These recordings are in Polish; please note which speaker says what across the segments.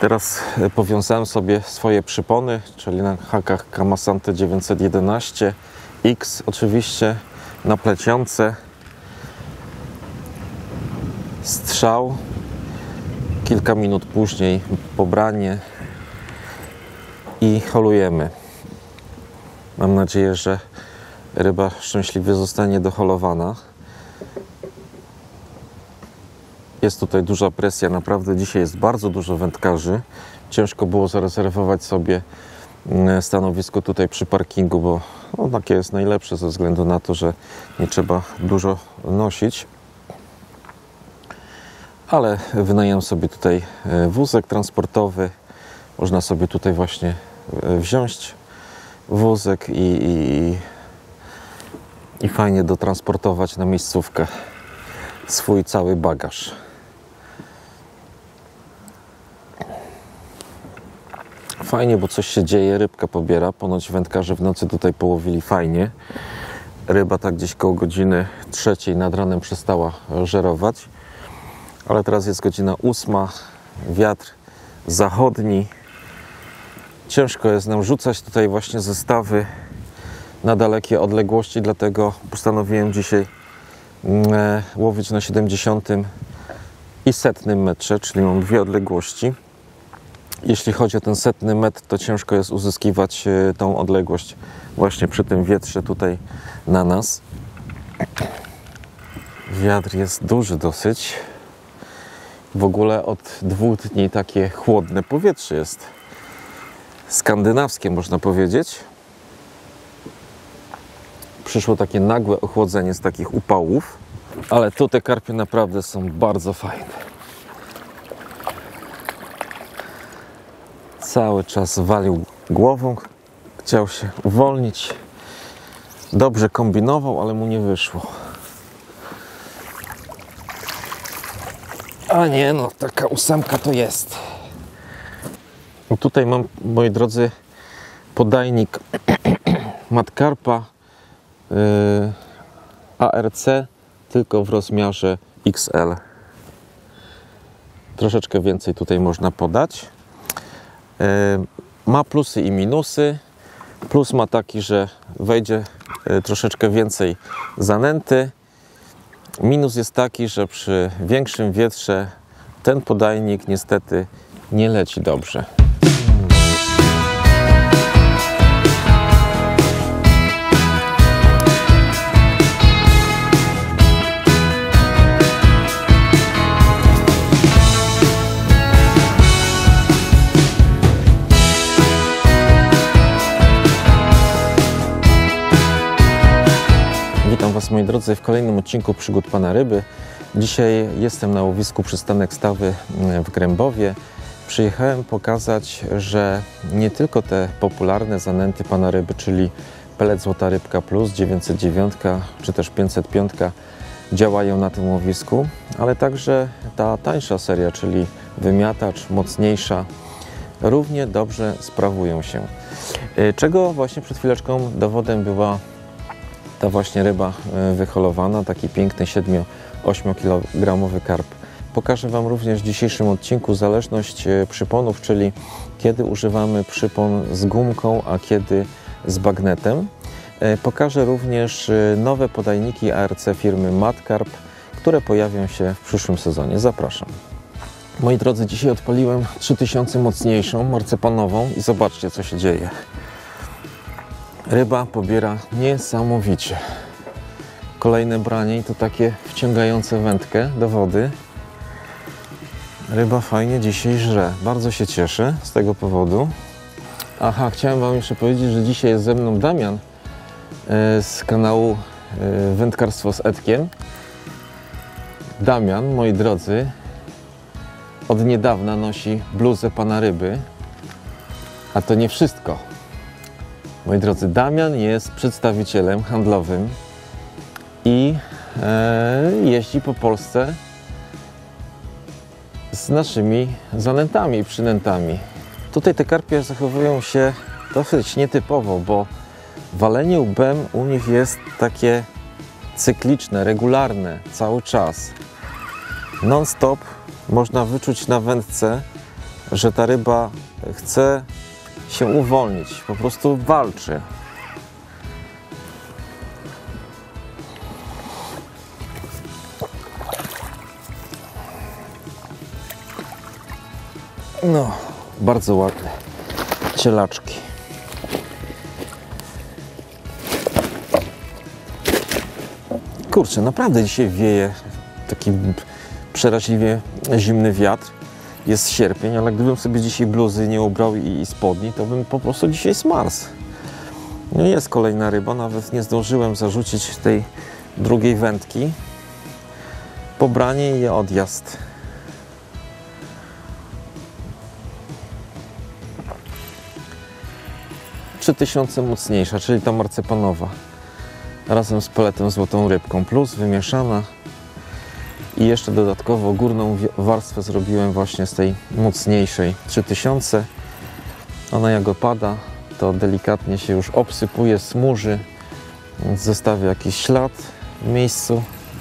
Speaker 1: Teraz powiązałem sobie swoje przypony, czyli na hakach Kamasante 911 X, oczywiście na plecionce. Strzał, kilka minut później pobranie i holujemy. Mam nadzieję, że ryba szczęśliwie zostanie doholowana. Jest tutaj duża presja, naprawdę dzisiaj jest bardzo dużo wędkarzy. Ciężko było zarezerwować sobie stanowisko tutaj przy parkingu, bo takie jest najlepsze ze względu na to, że nie trzeba dużo nosić. Ale wynająłem sobie tutaj wózek transportowy. Można sobie tutaj właśnie wziąć wózek i fajnie dotransportować na miejscówkę swój cały bagaż. Fajnie, bo coś się dzieje, rybka pobiera. Ponoć wędkarze w nocy tutaj połowili fajnie. Ryba tak gdzieś koło godziny 3 nad ranem przestała żerować. Ale teraz jest godzina 8, wiatr zachodni. Ciężko jest nam rzucać tutaj właśnie zestawy na dalekie odległości, dlatego postanowiłem dzisiaj łowić na 70 i 100 metrze, czyli mam dwie odległości. Jeśli chodzi o ten 100 metr, to ciężko jest uzyskiwać tą odległość właśnie przy tym wietrze tutaj na nas. Wiatr jest duży dosyć. W ogóle od 2 dni takie chłodne powietrze jest. Skandynawskie, można powiedzieć. Przyszło takie nagłe ochłodzenie z takich upałów, ale tu te karpie naprawdę są bardzo fajne. Cały czas walił głową, chciał się uwolnić. Dobrze kombinował, ale mu nie wyszło. A nie, no taka 8 to jest. I tutaj mam, moi drodzy, podajnik Madcarpa ARC, tylko w rozmiarze XL. Troszeczkę więcej tutaj można podać. Ma plusy i minusy. Plus ma taki, że wejdzie troszeczkę więcej zanęty. Minus jest taki, że przy większym wietrze ten podajnik niestety nie leci dobrze. Witam Was, moi drodzy, w kolejnym odcinku Przygód Pana Ryby. Dzisiaj jestem na łowisku Przystanek Stawy w Grębowie. Przyjechałem pokazać, że nie tylko te popularne zanęty Pana Ryby, czyli pelet Złota Rybka Plus, 909 czy też 505 działają na tym łowisku, ale także ta tańsza seria, czyli wymiatacz, mocniejsza, równie dobrze sprawują się. Czego właśnie przed chwileczką dowodem była ta właśnie ryba wyholowana, taki piękny 7-8 kg karp. Pokażę Wam również w dzisiejszym odcinku zależność przyponów, czyli kiedy używamy przypon z gumką, a kiedy z bagnetem. Pokażę również nowe podajniki ARC firmy Madcarp, które pojawią się w przyszłym sezonie. Zapraszam. Moi drodzy, dzisiaj odpaliłem 3000 mocniejszą, marcepanową i zobaczcie, co się dzieje. Ryba pobiera niesamowicie. Kolejne branie i to takie wciągające wędkę do wody. Ryba fajnie dzisiaj żre. Bardzo się cieszę z tego powodu. Aha, chciałem Wam jeszcze powiedzieć, że dzisiaj jest ze mną Damian z kanału Wędkarstwo z Edkiem. Damian, moi drodzy, od niedawna nosi bluzę Pana Ryby. A to nie wszystko. Moi drodzy, Damian jest przedstawicielem handlowym i jeździ po Polsce z naszymi zanętami i przynętami. Tutaj te karpie zachowują się dosyć nietypowo, bo walenie łbem u nich jest takie cykliczne, regularne, cały czas. Non-stop można wyczuć na wędce że ta ryba chce się uwolnić, po prostu walczy. No, bardzo ładne cielaczki. Kurczę, naprawdę dzisiaj wieje taki przeraźliwie zimny wiatr. Jest sierpień, ale gdybym sobie dzisiaj bluzy nie ubrał i spodni, to bym po prostu dzisiaj zmarzł. No jest kolejna ryba, nawet nie zdążyłem zarzucić tej drugiej wędki. Pobranie i odjazd. $3000 mocniejsza, czyli ta marcepanowa. Razem z peletem złotą rybką, plus wymieszana. I jeszcze dodatkowo górną warstwę zrobiłem właśnie z tej mocniejszej 3000. Ona jak opada, to delikatnie się już obsypuje, smuży, więc zostawia jakiś ślad w miejscu.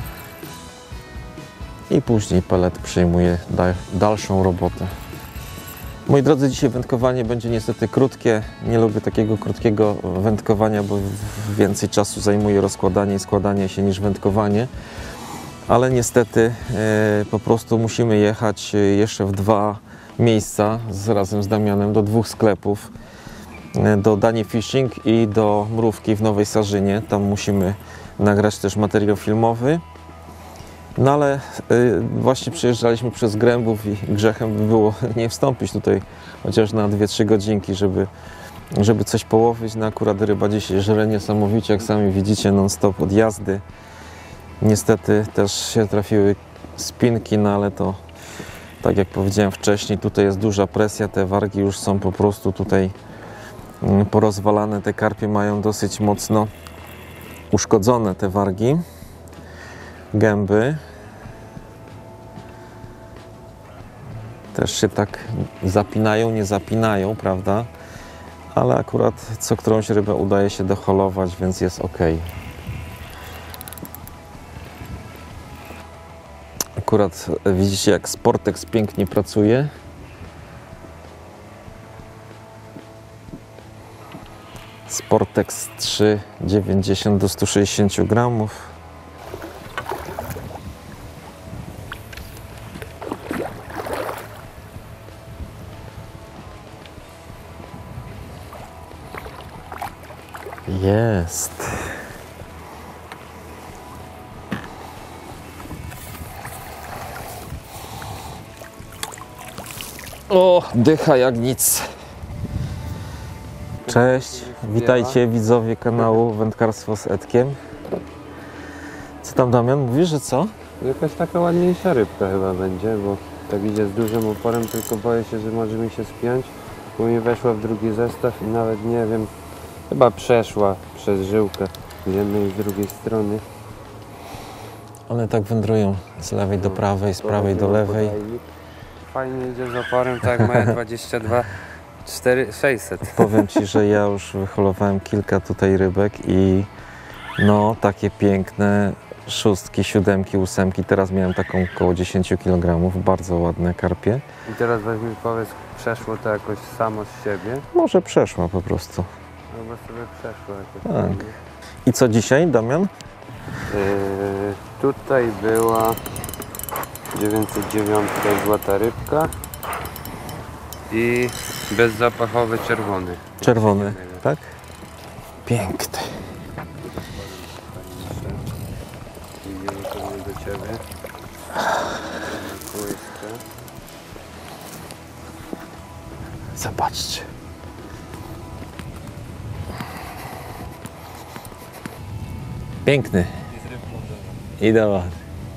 Speaker 1: I później pelet przyjmuje dalszą robotę. Moi drodzy, dzisiaj wędkowanie będzie niestety krótkie. Nie lubię takiego krótkiego wędkowania, bo więcej czasu zajmuje rozkładanie i składanie się niż wędkowanie. Ale niestety po prostu musimy jechać jeszcze w 2 miejsca razem z Damianem, do 2 sklepów. Do Dani Fishing i do Mrówki w Nowej Sarzynie. Tam musimy nagrać też materiał filmowy. No ale właśnie przejeżdżaliśmy przez Grębów i grzechem by było nie wstąpić tutaj chociaż na 2-3 godzinki, żeby coś połowić. No akurat ryba dzisiaj żre niesamowicie, jak sami widzicie, non-stop od jazdy. Niestety też się trafiły spinki, no ale to tak jak powiedziałem wcześniej, tutaj jest duża presja, te wargi już są po prostu tutaj porozwalane, te karpie mają dosyć mocno uszkodzone te wargi, gęby. Też się tak zapinają, nie zapinają, prawda? Ale akurat co którąś rybę udaje się doholować, więc jest ok. Akurat widzicie, jak Sportex pięknie pracuje. Sportex 3, 90 do 160 gramów. Jest. O, dycha jak nic. Cześć, witajcie widzowie kanału Wędkarstwo z Edkiem. Co tam, Damian, mówisz, że co?
Speaker 2: Jakaś taka ładniejsza rybka chyba będzie, bo tak idzie z dużym oporem, tylko boję się, że może mi się spiąć, bo mi weszła w drugi zestaw i nawet nie wiem, chyba przeszła przez żyłkę z jednej i z drugiej strony.
Speaker 1: One tak wędrują z lewej do prawej, z prawej do lewej.
Speaker 2: Fajnie idzie z oporem, tak jak moja 22 600.
Speaker 1: Powiem Ci, że ja już wyholowałem kilka tutaj rybek i no takie piękne 6, 7, 8. Teraz miałem taką około 10 kg, bardzo ładne karpie.
Speaker 2: I teraz weź mi powiedz, przeszło to jakoś samo z siebie?
Speaker 1: Może przeszła po prostu.
Speaker 2: Albo sobie przeszło jakoś.
Speaker 1: Tak. I co dzisiaj, Damian?
Speaker 2: Tutaj była 909 złota rybka i bezzapachowy czerwony.
Speaker 1: Czerwony, tak? Piękny.
Speaker 2: Idziemy pewnie do Ciebie.
Speaker 1: Zobaczcie. Piękny. Idealny.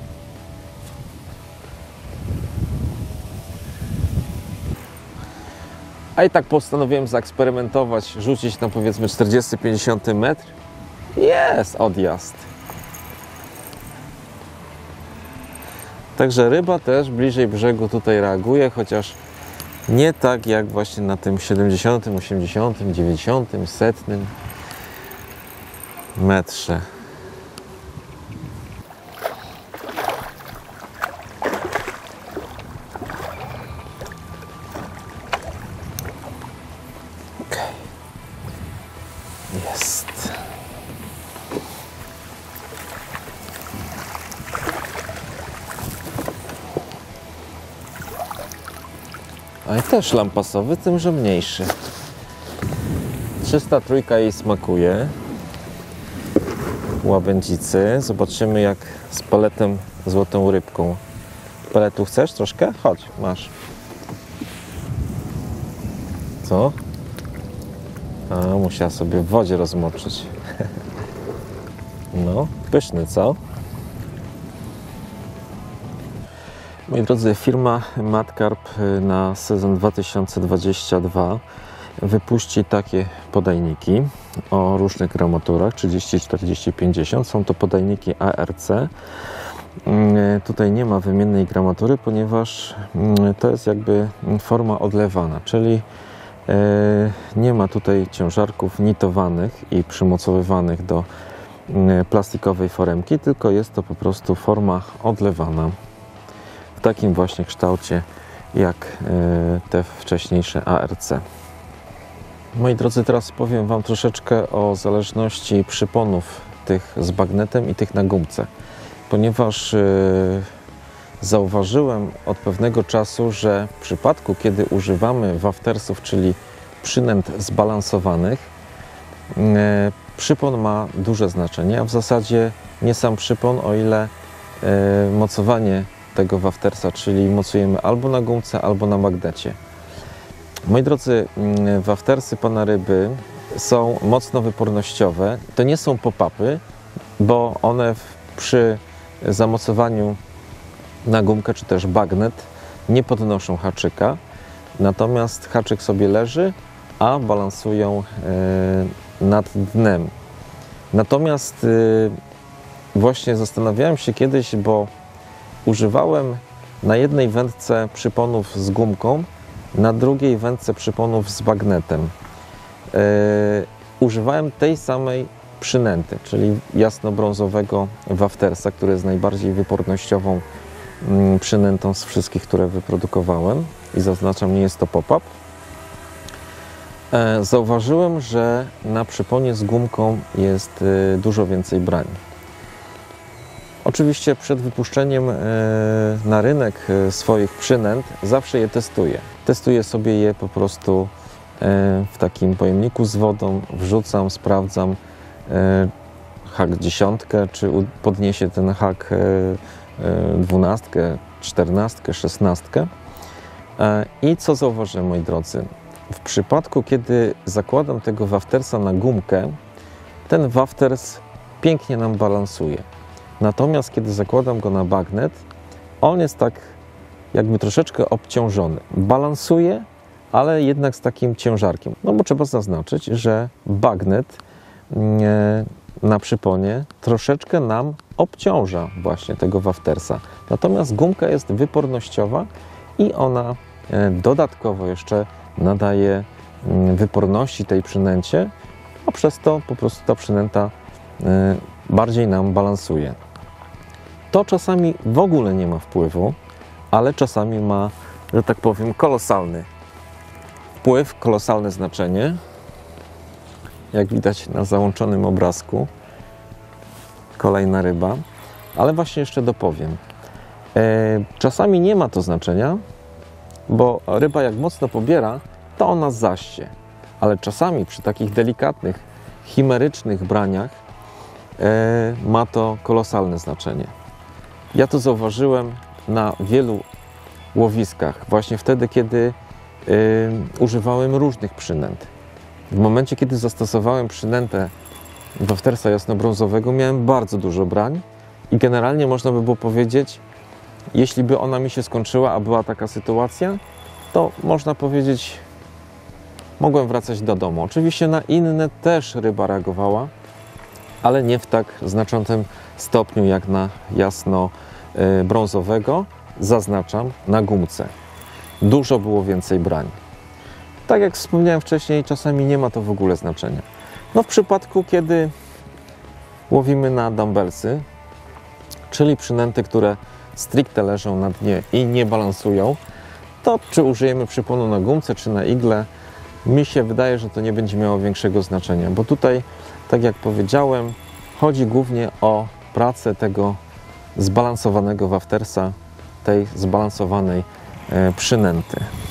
Speaker 1: A i tak postanowiłem zaeksperymentować, rzucić na powiedzmy 40-50 metr. Jest odjazd. Także ryba też bliżej brzegu tutaj reaguje, chociaż nie tak jak właśnie na tym 70, 80, 90, 100 metrze. A i też lampasowy, tym że mniejszy. 303 jej smakuje. Łabędzicy. Zobaczymy jak z peletem złotą rybką. Peletu chcesz troszkę? Chodź, masz. Co? A, musiała sobie w wodzie rozmoczyć. No, pyszny, co? Moi drodzy, firma Matcarp na sezon 2022 wypuści takie podajniki o różnych gramaturach 30, 40, 50. Są to podajniki ARC. Tutaj nie ma wymiennej gramatury, ponieważ to jest jakby forma odlewana, czyli nie ma tutaj ciężarków nitowanych i przymocowywanych do plastikowej foremki, tylko jest to po prostu forma odlewana w takim właśnie kształcie jak te wcześniejsze ARC. Moi drodzy, teraz powiem Wam troszeczkę o zależności przyponów tych z bagnetem i tych na gumce, ponieważ zauważyłem od pewnego czasu, że w przypadku, kiedy używamy waftersów, czyli przynęt zbalansowanych, przypon ma duże znaczenie, a w zasadzie nie sam przypon, o ile mocowanie tego waftersa, czyli mocujemy albo na gumce, albo na magnecie. Moi drodzy, waftersy pana ryby są mocno wypornościowe. To nie są pop-upy, bo one przy zamocowaniu na gumkę czy też bagnet nie podnoszą haczyka, natomiast haczyk sobie leży, a balansują nad dnem. Natomiast właśnie zastanawiałem się kiedyś, bo używałem na jednej wędce przyponów z gumką, na drugiej wędce przyponów z bagnetem. Używałem tej samej przynęty, czyli jasno-brązowego waftersa, który jest najbardziej wypornościową przynętą z wszystkich, które wyprodukowałem i zaznaczam, nie jest to pop-up. Zauważyłem, że na przyponie z gumką jest dużo więcej brań. Oczywiście przed wypuszczeniem na rynek swoich przynęt zawsze je testuję. Testuję sobie je po prostu w takim pojemniku z wodą, wrzucam, sprawdzam hak 10, czy podniesie ten hak 12, 14, 16. I co zauważyłem, moi drodzy? W przypadku, kiedy zakładam tego waftersa na gumkę, ten wafters pięknie nam balansuje. Natomiast kiedy zakładam go na bagnet, on jest tak jakby troszeczkę obciążony. Balansuje, ale jednak z takim ciężarkiem. No bo trzeba zaznaczyć, że bagnet na przyponie troszeczkę nam obciąża właśnie tego waftersa. Natomiast gumka jest wypornościowa i ona dodatkowo jeszcze nadaje wyporności tej przynęcie, a przez to po prostu ta przynęta bardziej nam balansuje. To czasami w ogóle nie ma wpływu, ale czasami ma, że tak powiem, kolosalny wpływ, kolosalne znaczenie. Jak widać na załączonym obrazku, kolejna ryba. Ale właśnie jeszcze dopowiem. Czasami nie ma to znaczenia, bo ryba jak mocno pobiera, to ona zaście. Ale czasami przy takich delikatnych, chimerycznych braniach ma to kolosalne znaczenie. Ja to zauważyłem na wielu łowiskach, właśnie wtedy, kiedy używałem różnych przynęt. W momencie, kiedy zastosowałem przynętę waftersa jasnobrązowego, miałem bardzo dużo brań i generalnie można by było powiedzieć, jeśli by ona mi się skończyła, a była taka sytuacja, to można powiedzieć, mogłem wracać do domu. Oczywiście na inne też ryba reagowała, ale nie w tak znaczącym stopniu jak na jasno-brązowego, zaznaczam, na gumce. Dużo było więcej brań. Tak jak wspomniałem wcześniej, czasami nie ma to w ogóle znaczenia. No w przypadku, kiedy łowimy na dumbbellsy, czyli przynęty, które stricte leżą na dnie i nie balansują, to czy użyjemy przyponu na gumce, czy na igle, mi się wydaje, że to nie będzie miało większego znaczenia, bo tutaj, tak jak powiedziałem, chodzi głównie o pracę tego zbalansowanego waftersa, tej zbalansowanej przynęty.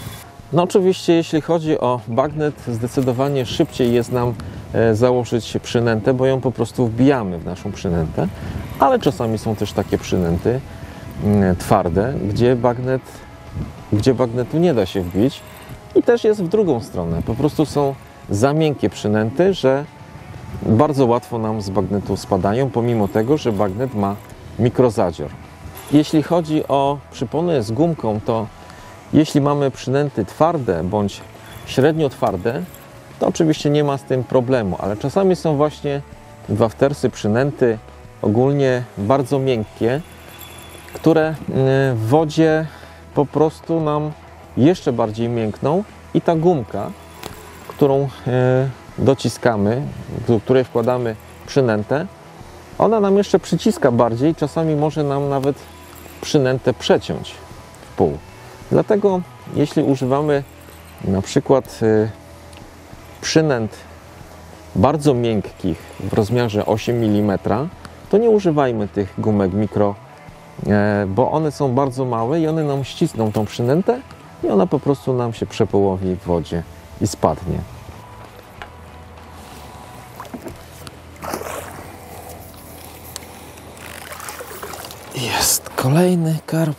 Speaker 1: No oczywiście, jeśli chodzi o bagnet, zdecydowanie szybciej jest nam założyć przynętę, bo ją po prostu wbijamy w naszą przynętę, ale czasami są też takie przynęty twarde, gdzie bagnetu nie da się wbić i też jest w drugą stronę. Po prostu są za miękkie przynęty, że bardzo łatwo nam z bagnetu spadają, pomimo tego, że bagnet ma mikrozadzior. Jeśli chodzi o przypony z gumką, to jeśli mamy przynęty twarde bądź średnio twarde, to oczywiście nie ma z tym problemu, ale czasami są właśnie waftersy, przynęty ogólnie bardzo miękkie, które w wodzie po prostu nam jeszcze bardziej miękną i ta gumka, którą dociskamy, do której wkładamy przynętę, ona nam jeszcze przyciska bardziej, czasami może nam nawet przynętę przeciąć w pół. Dlatego jeśli używamy na przykład przynęt bardzo miękkich w rozmiarze 8 mm, to nie używajmy tych gumek mikro, bo one są bardzo małe i one nam ścisną tą przynętę i ona po prostu nam się przepołowi w wodzie i spadnie. Jest kolejny karp.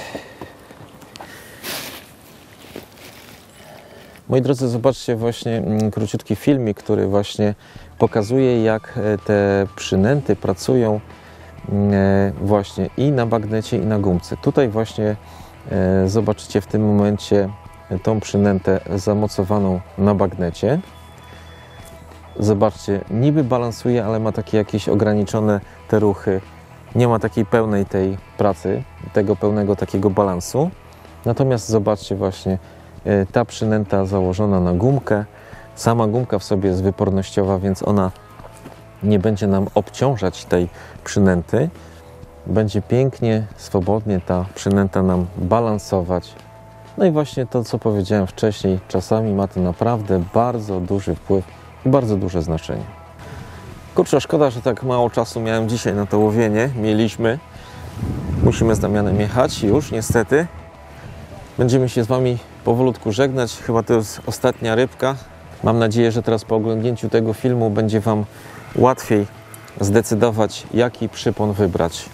Speaker 1: Moi drodzy, zobaczcie właśnie króciutki filmik, który właśnie pokazuje, jak te przynęty pracują właśnie i na bagnecie, i na gumce. Tutaj właśnie zobaczycie w tym momencie tą przynętę zamocowaną na bagnecie. Zobaczcie, niby balansuje, ale ma takie jakieś ograniczone te ruchy. Nie ma takiej pełnej tej pracy, tego pełnego takiego balansu. Natomiast zobaczcie właśnie, ta przynęta założona na gumkę. Sama gumka w sobie jest wypornościowa, więc ona nie będzie nam obciążać tej przynęty. Będzie pięknie, swobodnie ta przynęta nam balansować. No i właśnie to, co powiedziałem wcześniej, czasami ma to naprawdę bardzo duży wpływ i bardzo duże znaczenie. Kurczę, szkoda, że tak mało czasu miałem dzisiaj na to łowienie. Musimy z Damianem jechać już, niestety. Będziemy się z Wami powolutku żegnać. Chyba to jest ostatnia rybka. Mam nadzieję, że teraz po oglądnięciu tego filmu będzie Wam łatwiej zdecydować, jaki przypon wybrać.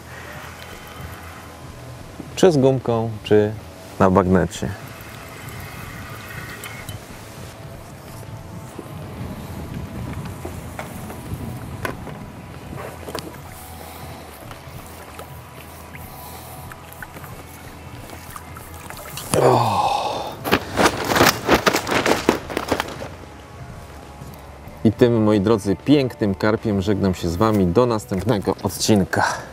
Speaker 1: Czy z gumką, czy na bagnecie. I tym, moi drodzy, pięknym karpiem żegnam się z Wami do następnego odcinka.